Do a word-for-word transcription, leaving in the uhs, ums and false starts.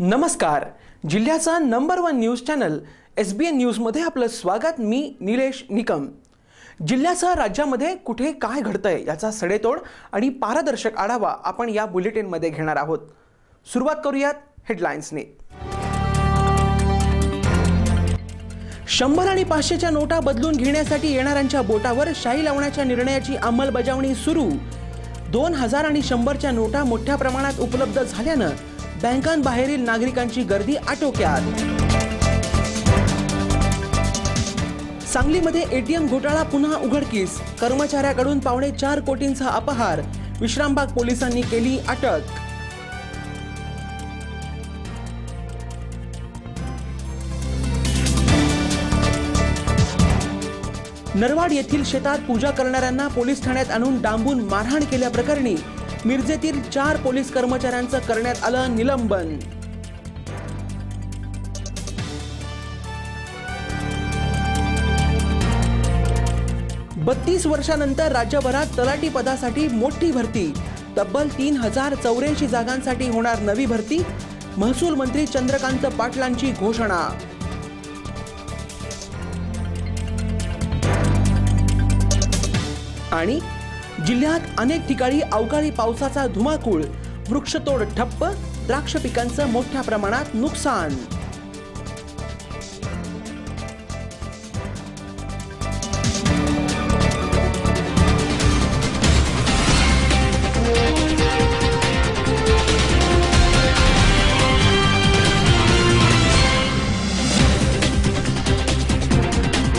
नमस्कार. जिल्ह्याचा number one news channel S B N न्यूजमध्ये आपलं स्वागत. मी निलेश निकम. जिल्ह्याचा राज्यामध्ये कुठे काय घडतंय याचा सडेतोड आणि पारदर्शक आढावा आपण या बुलेटिनमध्ये घेणार आहोत. सुरुवात करूयात हेडलाईन्सने. शंभर आणि पाचशेच्या नोटा बदलून घेण्यासाठी येणाऱ्यांच्या बोटावर शाई लावण्याच्या निर्णयाची अंमलबजावणी सुरू. दोन हजार आणि शंभरच्या नोटा मोठ्या प्रमाणात उपलब्ध झाल्यानं बँकांबाहेरील नागरिकांची गर्दी आटोक्यात. सांगलीमध्ये एटीएम घोटाळा पुन्हा उघडकीस. कर्मचाऱ्याकडून पावणे चार कोटींचा अपहार. विश्रामबाग पोलिसांनी केली अटक. नरवाड येथील शेतात पूजा करणाऱ्यांना पोलीस ठाण्यात आणून डांबून मारहाण केल्याप्रकरणी मिरजेतील चार पोलीस कर्मचाऱ्यांचं करण्यात आलं निलंबन. बत्तीस वर्षानंतर राज्यभरात तलाठी पदासाठी मोठी भरती. तब्बल तीन हजार चौऱ्याऐंशी जागांसाठी होणार नवी भरती. महसूल मंत्री चंद्रकांत पाटलांची घोषणा. आणि जिल्ह्यात अनेक ठिकाणी अवकाळी पावसाचा धुमाकूळ. वृक्षतोड ठप्प. द्राक्ष पिकांचं मोठ्या प्रमाणात नुकसान.